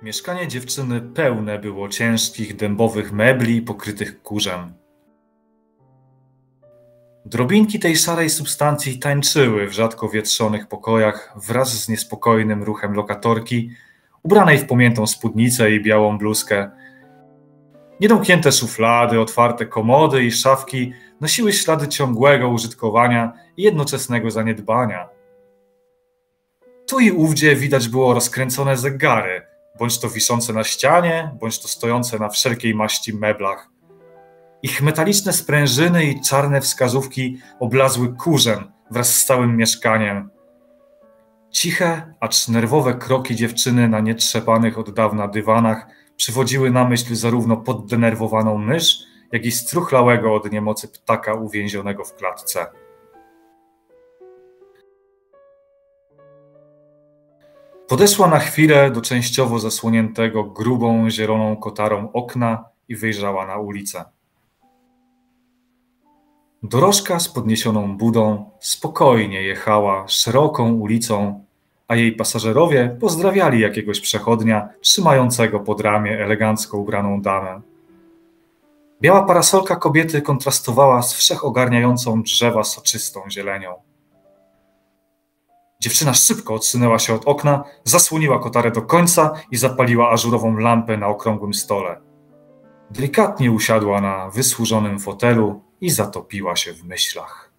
Mieszkanie dziewczyny pełne było ciężkich, dębowych mebli pokrytych kurzem. Drobinki tej szarej substancji tańczyły w rzadko wietrzonych pokojach wraz z niespokojnym ruchem lokatorki, ubranej w pomiętą spódnicę i białą bluzkę. Niedomknięte szuflady, otwarte komody i szafki nosiły ślady ciągłego użytkowania i jednoczesnego zaniedbania. Tu i ówdzie widać było rozkręcone zegary, bądź to wiszące na ścianie, bądź to stojące na wszelkiej maści meblach. Ich metaliczne sprężyny i czarne wskazówki oblazły kurzem wraz z całym mieszkaniem. Ciche, acz nerwowe kroki dziewczyny na nietrzepanych od dawna dywanach przywodziły na myśl zarówno poddenerwowaną mysz, jak i struchlałego od niemocy ptaka uwięzionego w klatce. Podeszła na chwilę do częściowo zasłoniętego grubą, zieloną kotarą okna i wyjrzała na ulicę. Dorożka z podniesioną budą spokojnie jechała szeroką ulicą, a jej pasażerowie pozdrawiali jakiegoś przechodnia trzymającego pod ramię elegancko ubraną damę. Biała parasolka kobiety kontrastowała z wszechogarniającą drzewa soczystą zielenią. Dziewczyna szybko odsunęła się od okna, zasłoniła kotarę do końca i zapaliła ażurową lampę na okrągłym stole. Delikatnie usiadła na wysłużonym fotelu i zatopiła się w myślach.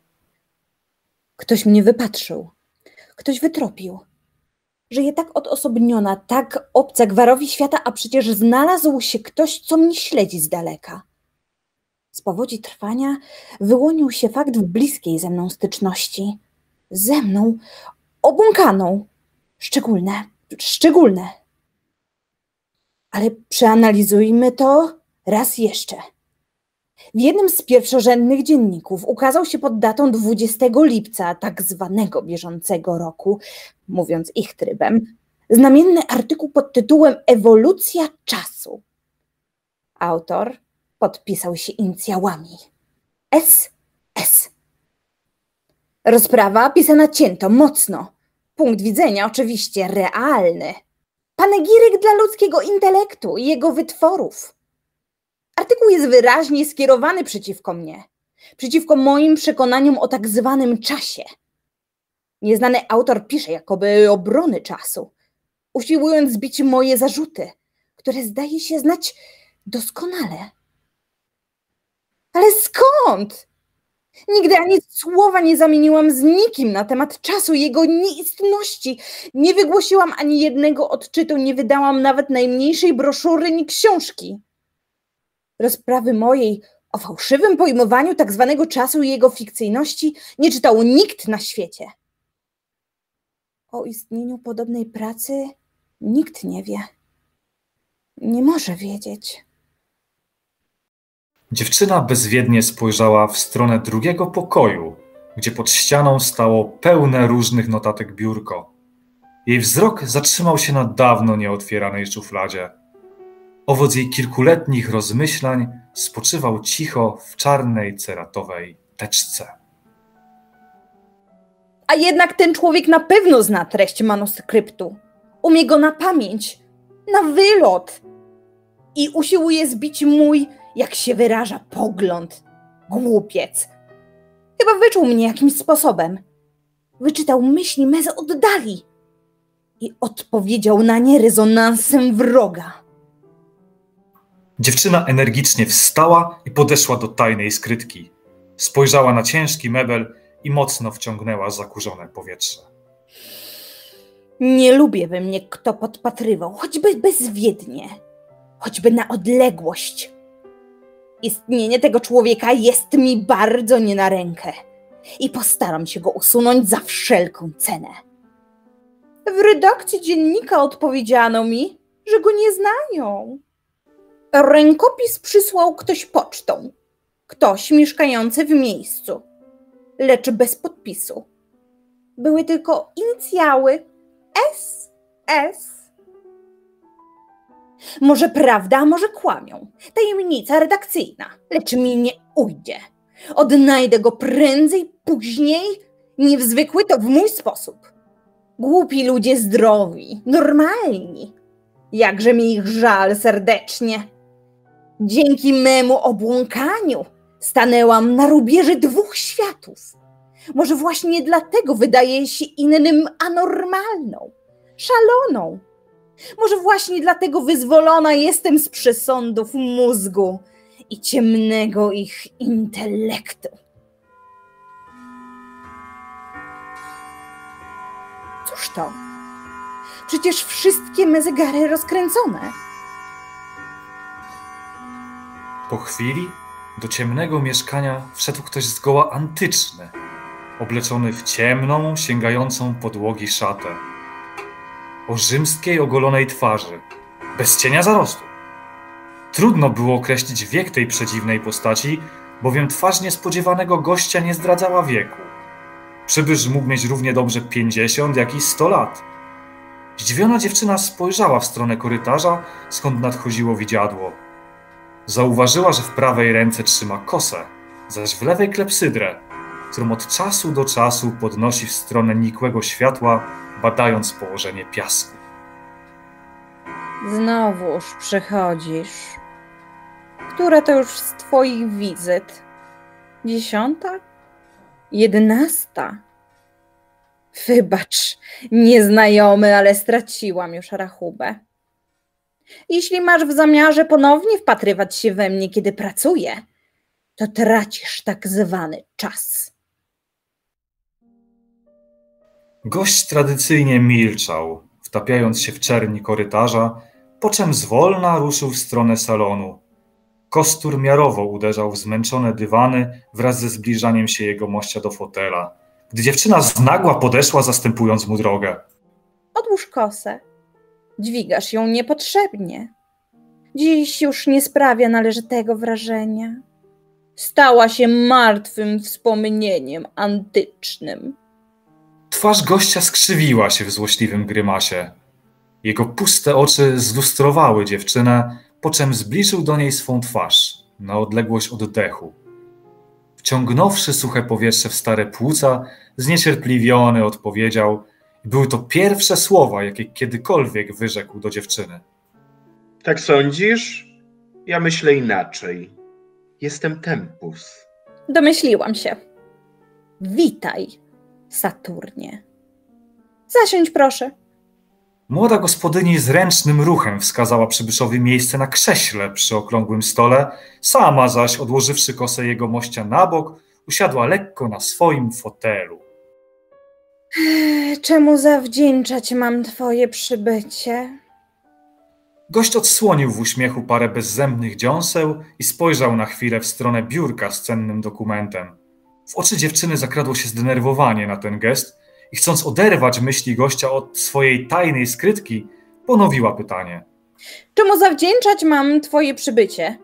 Ktoś mnie wypatrzył. Ktoś wytropił. Żyję tak odosobniona, tak obca gwarowi świata, a przecież znalazł się ktoś, co mnie śledzi z daleka. Z powodzi trwania wyłonił się fakt w bliskiej ze mną styczności. Ze mną, obłąkaną. Szczególne. Ale przeanalizujmy to raz jeszcze. W jednym z pierwszorzędnych dzienników ukazał się pod datą 20 lipca tak zwanego bieżącego roku, mówiąc ich trybem, znamienny artykuł pod tytułem Ewolucja czasu. Autor podpisał się inicjałami SS. Rozprawa pisana cięto, mocno. Punkt widzenia oczywiście realny. Panegiryk dla ludzkiego intelektu i jego wytworów. Artykuł jest wyraźnie skierowany przeciwko mnie, przeciwko moim przekonaniom o tak zwanym czasie. Nieznany autor pisze jakoby obrony czasu, usiłując zbić moje zarzuty, które zdaje się znać doskonale. Ale skąd? Nigdy ani słowa nie zamieniłam z nikim na temat czasu i jego nieistności. Nie wygłosiłam ani jednego odczytu, nie wydałam nawet najmniejszej broszury ni książki. Rozprawy mojej o fałszywym pojmowaniu tak zwanego czasu i jego fikcyjności nie czytał nikt na świecie. O istnieniu podobnej pracy nikt nie wie. Nie może wiedzieć. Dziewczyna bezwiednie spojrzała w stronę drugiego pokoju, gdzie pod ścianą stało pełne różnych notatek biurko. Jej wzrok zatrzymał się na dawno nieotwieranej szufladzie. Owoc jej kilkuletnich rozmyślań spoczywał cicho w czarnej ceratowej teczce. A jednak ten człowiek na pewno zna treść manuskryptu. Umie go na pamięć, na wylot. I usiłuje zbić mój, jak się wyraża, pogląd. Głupiec. Chyba wyczuł mnie jakimś sposobem. Wyczytał myśli me z oddali i odpowiedział na nie rezonansem wroga. Dziewczyna energicznie wstała i podeszła do tajnej skrytki. Spojrzała na ciężki mebel i mocno wciągnęła zakurzone powietrze. Nie lubię, by mnie kto podpatrywał, choćby bezwiednie, choćby na odległość. Istnienie tego człowieka jest mi bardzo nie na rękę i postaram się go usunąć za wszelką cenę. W redakcji dziennika odpowiedziano mi, że go nie znają. Rękopis przysłał ktoś pocztą, ktoś mieszkający w miejscu, lecz bez podpisu. Były tylko inicjały SS. Może prawda, a może kłamią. Tajemnica redakcyjna, lecz mi nie ujdzie. Odnajdę go prędzej, później. Niezwykły to w mój sposób. Głupi ludzie zdrowi, normalni. Jakże mi ich żal serdecznie. Dzięki memu obłąkaniu stanęłam na rubieży dwóch światów. Może właśnie dlatego wydaje się innym anormalną, szaloną. Może właśnie dlatego wyzwolona jestem z przesądów mózgu i ciemnego ich intelektu. Cóż to? Przecież wszystkie me zegary rozkręcone. Po chwili do ciemnego mieszkania wszedł ktoś zgoła antyczny, obleczony w ciemną, sięgającą podłogi szatę. O rzymskiej ogolonej twarzy, bez cienia zarostu. Trudno było określić wiek tej przedziwnej postaci, bowiem twarz niespodziewanego gościa nie zdradzała wieku. Przybysz mógł mieć równie dobrze 50, jak i 100 lat. Zdziwiona dziewczyna spojrzała w stronę korytarza, skąd nadchodziło widziadło. Zauważyła, że w prawej ręce trzyma kosę, zaś w lewej klepsydrę, którą od czasu do czasu podnosi w stronę nikłego światła, badając położenie piasku. Znowuż przychodzisz. Która to już z twoich wizyt? 10? 11? Wybacz, nieznajomy, ale straciłam już rachubę. Jeśli masz w zamiarze ponownie wpatrywać się we mnie, kiedy pracuję, to tracisz tak zwany czas. Gość tradycyjnie milczał, wtapiając się w czerni korytarza, po czym zwolna ruszył w stronę salonu. Kostur miarowo uderzał w zmęczone dywany wraz ze zbliżaniem się jegomościa do fotela, gdy dziewczyna znagła podeszła, zastępując mu drogę. Odłóż kosę. Dźwigasz ją niepotrzebnie. Dziś już nie sprawia należytego wrażenia. Stała się martwym wspomnieniem antycznym. Twarz gościa skrzywiła się w złośliwym grymasie. Jego puste oczy zlustrowały dziewczynę, po czym zbliżył do niej swą twarz, na odległość oddechu. Wciągnąwszy suche powietrze w stare płuca, zniecierpliwiony odpowiedział: były to pierwsze słowa, jakie kiedykolwiek wyrzekł do dziewczyny. Tak sądzisz? Ja myślę inaczej. Jestem Tempus. Domyśliłam się. Witaj, Saturnie. Zasiądź proszę. Młoda gospodyni zręcznym ruchem wskazała przybyszowi miejsce na krześle przy okrągłym stole, sama zaś, odłożywszy kosę jegomościa na bok, usiadła lekko na swoim fotelu. Czemu zawdzięczać mam twoje przybycie? Gość odsłonił w uśmiechu parę bezzębnych dziąseł i spojrzał na chwilę w stronę biurka z cennym dokumentem. W oczy dziewczyny zakradło się zdenerwowanie na ten gest i chcąc oderwać myśli gościa od swojej tajnej skrytki, ponowiła pytanie. Czemu zawdzięczać mam twoje przybycie?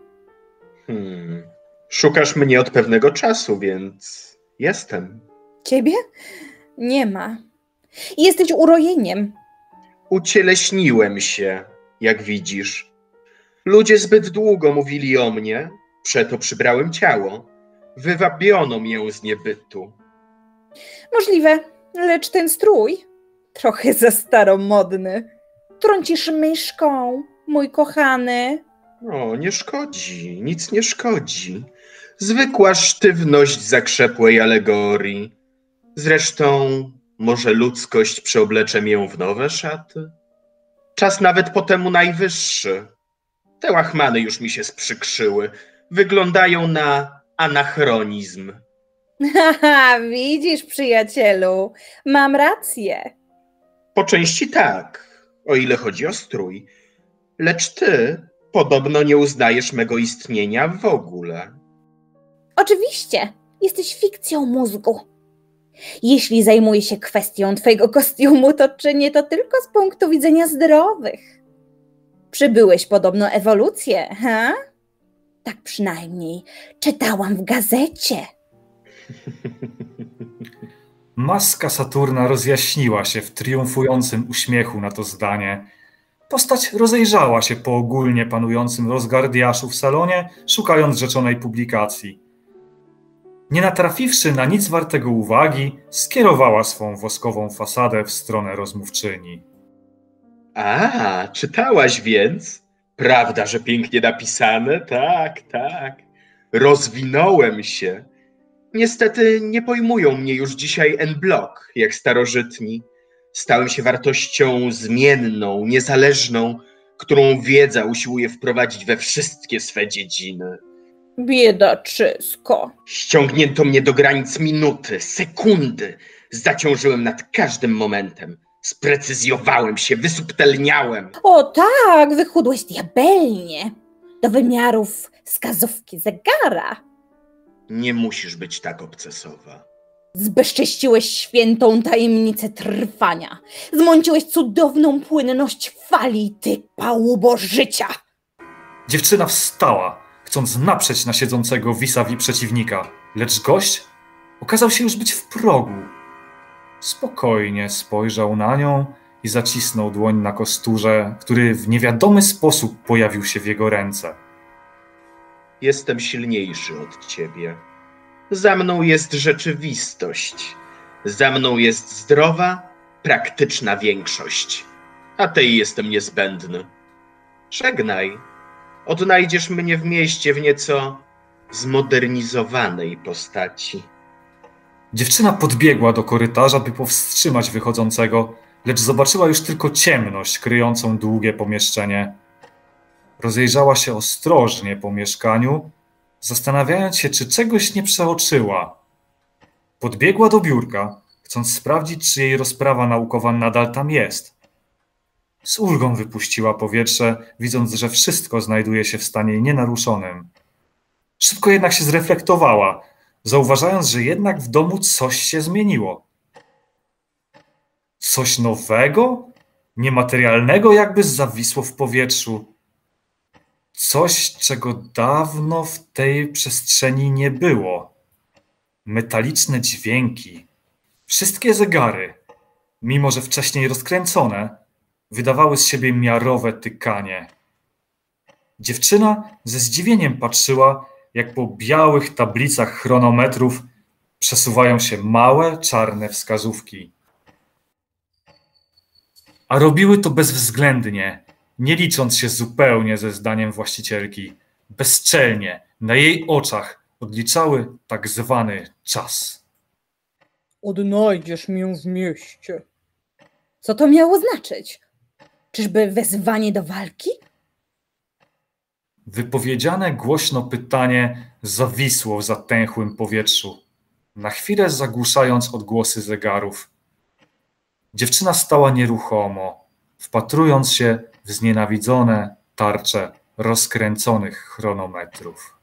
Szukasz mnie od pewnego czasu, więc jestem. Ciebie? Nie ma. Jesteś urojeniem. Ucieleśniłem się, jak widzisz. Ludzie zbyt długo mówili o mnie, przeto przybrałem ciało. Wywabiono mię z niebytu. Możliwe, lecz ten strój trochę za staromodny. Trącisz myszką, mój kochany. O, nie szkodzi, nic nie szkodzi. Zwykła sztywność zakrzepłej alegorii. Zresztą może ludzkość przeoblecze mię w nowe szaty? Czas nawet po temu najwyższy. Te łachmany już mi się sprzykrzyły. Wyglądają na anachronizm. Haha, widzisz, przyjacielu, mam rację. Po części tak, o ile chodzi o strój. Lecz ty podobno nie uznajesz mego istnienia w ogóle. Oczywiście, jesteś fikcją mózgu. Jeśli zajmuję się kwestią twojego kostiumu, to czynię to tylko z punktu widzenia zdrowych. Przybyłeś podobno ewolucję, ha? Tak przynajmniej czytałam w gazecie. Maska Saturna rozjaśniła się w triumfującym uśmiechu na to zdanie. Postać rozejrzała się po ogólnie panującym rozgardiaszu w salonie, szukając rzeczonej publikacji. Nie natrafiwszy na nic wartego uwagi, skierowała swą woskową fasadę w stronę rozmówczyni. A, czytałaś więc? Prawda, że pięknie napisane? Tak, tak. Rozwinąłem się. Niestety nie pojmują mnie już dzisiaj en-bloc, jak starożytni. Stałem się wartością zmienną, niezależną, którą wiedza usiłuje wprowadzić we wszystkie swe dziedziny. Biedaczysko. Ściągnięto mnie do granic minuty, sekundy. Zaciążyłem nad każdym momentem. Sprecyzjowałem się, wysubtelniałem. O tak, wychudłeś diabelnie. Do wymiarów wskazówki zegara. Nie musisz być tak obcesowa. Zbezcześciłeś świętą tajemnicę trwania. Zmąciłeś cudowną płynność fali, ty pałubo życia. Dziewczyna wstała, chcąc naprzeć na siedzącego vis-a-vis przeciwnika, lecz gość okazał się już być w progu. Spokojnie spojrzał na nią i zacisnął dłoń na kosturze, który w niewiadomy sposób pojawił się w jego ręce. Jestem silniejszy od ciebie. Za mną jest rzeczywistość. Za mną jest zdrowa, praktyczna większość. A tej jestem niezbędny. Żegnaj. Odnajdziesz mnie w mieście w nieco zmodernizowanej postaci. Dziewczyna podbiegła do korytarza, by powstrzymać wychodzącego, lecz zobaczyła już tylko ciemność kryjącą długie pomieszczenie. Rozejrzała się ostrożnie po mieszkaniu, zastanawiając się, czy czegoś nie przeoczyła. Podbiegła do biurka, chcąc sprawdzić, czy jej rozprawa naukowa nadal tam jest. Z ulgą wypuściła powietrze, widząc, że wszystko znajduje się w stanie nienaruszonym. Szybko jednak się zreflektowała, zauważając, że jednak w domu coś się zmieniło. Coś nowego, niematerialnego jakby zawisło w powietrzu. Coś, czego dawno w tej przestrzeni nie było. Metaliczne dźwięki. Wszystkie zegary, mimo że wcześniej rozkręcone, wydawały z siebie miarowe tykanie. Dziewczyna ze zdziwieniem patrzyła, jak po białych tablicach chronometrów przesuwają się małe, czarne wskazówki. A robiły to bezwzględnie, nie licząc się zupełnie ze zdaniem właścicielki. Bezczelnie, na jej oczach odliczały tak zwany czas. Odnajdziesz mię w mieście. Co to miało znaczyć? Czyżby wezwanie do walki? Wypowiedziane głośno pytanie zawisło w zatęchłym powietrzu, na chwilę zagłuszając odgłosy zegarów. Dziewczyna stała nieruchomo, wpatrując się w znienawidzone tarcze rozkręconych chronometrów.